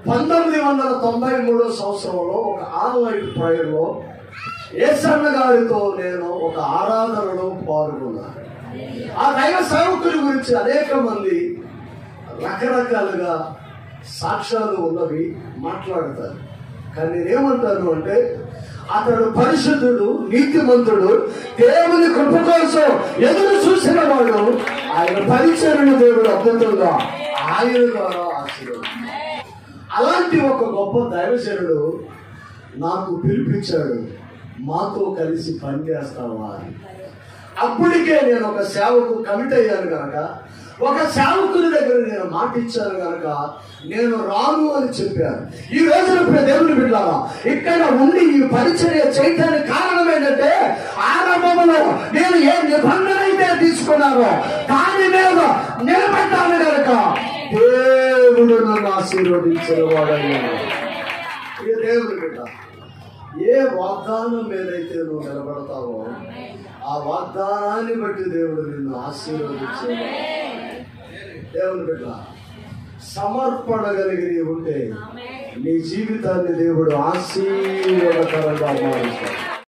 1993 సంవత్సరంలో ఒక ఆన్లైన్ ప్రేయర్లో యేసన్న గారితో నేను ఒక ఆరాధనలో పాల్గొన్నాను. ఆ దైవ సేవకుల గురించి అనేక మంది రకరకాలుగా సాక్ష్యాలు ఉన్నవి మాట్లాడతారు. కానీ నేనేమంటాను అంటే, అతడు పరిశుద్ధుడు, నీతిమంతుడు, దేవుని కృప కోసం ఎదురు చూసిన వాడు. ఆయన పరిచర్యను దేవుడు అద్భుతంగా ఆయన ద్వారా ఆశీర్వదించాడు. అలాంటి ఒక గొప్ప దైవజనుడు నాకు పిలిపించాడు, మాతో కలిసి పనిచేస్తావా అని. అప్పటికే నేను ఒక సేవకు కమిట్ అయ్యాను కనుక, ఒక సేవకుని దగ్గర నేను మాట ఇచ్చాను కనుక నేను రాను అని చెప్పాను. ఈ రోజున దేవుని బిడ్డలారా, ఇక్కడ ఉండి ఈ పరిచర్య చేయడానికి కారణం ఏంటంటే, ఆరంభంలో నేను ఏ నిబంధన అయితే తీసుకున్నానో దాని మీద నిలబడ్డాను కనుక దేవుడు నన్ను ఆశీర్వదించిన వాడయ్యాను. ఇక దేవుని బిడ్డ, ఏ వాగ్దానం మీదైతే నువ్వు నిలబడతావో ఆ వాగ్దానాన్ని బట్టి దేవుడు నిన్ను ఆశీర్వదించేవాడు. దేవుని బిడ్డ, సమర్పణ కలిగి ఉంటే నీ జీవితాన్ని దేవుడు ఆశీర్వాదకరంగా మారుస్తాడు.